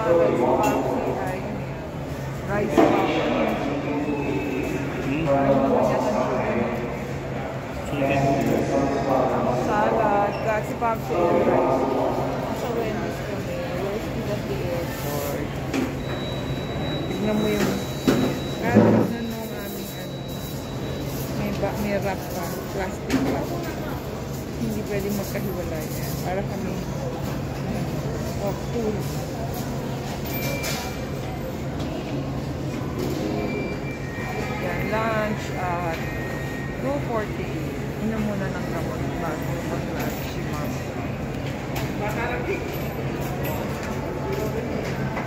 rice coffee ay rice coffee. Ay naman yata chicken. Salad, kasi Papsi and rice. Sa Wendy's kami. Where's at the airport? Tignan mo yung kahit tignan mo ang aming may wrap pa, plastic pa. Hindi pwede magkahiwalay yan. Para kami cool. Yan, lunch at 2:40. Inom muna ng gamot bago mag-lunch si Mom.